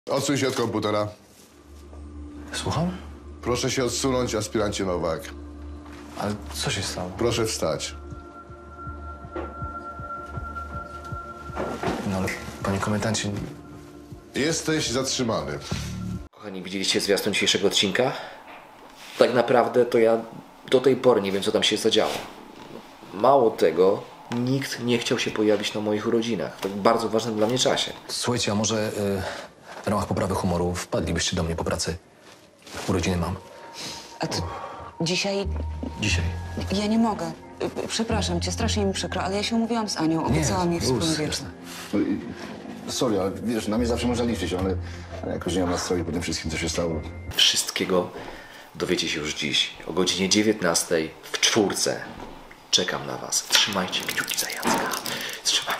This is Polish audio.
Odsuń się od komputera. Słucham? Proszę się odsunąć, aspirancie Nowak. Ale co się stało? Proszę wstać. No ale, panie komendancie... Jesteś zatrzymany. Kochani, widzieliście zwiastun dzisiejszego odcinka? Tak naprawdę to ja do tej pory nie wiem, co tam się zadziało. Mało tego, nikt nie chciał się pojawić na moich urodzinach. W tak bardzo ważnym dla mnie czasie. Słuchajcie, a może w ramach poprawy humoru wpadlibyście do mnie po pracy? Urodziny mam. A to dzisiaj... Dzisiaj. Ja nie mogę. Przepraszam cię, strasznie mi przykro, ale ja się umówiłam z Anią, obiecała mi wspólny wieczór. jasne. Sorry, ale wiesz, na mnie zawsze można liczyć, ale jakoś nie mam nastroju po tym wszystkim, co się stało. Wszystkiego dowiecie się już dziś o godzinie 19 w 4. Czekam na was. Trzymajcie kciuki za Jacka. Trzymajcie.